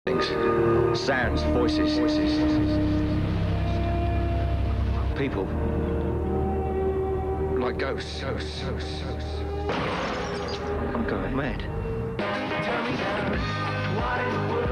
Things. Sounds, voices. People. Like ghosts. I'm going mad. Tell me now, why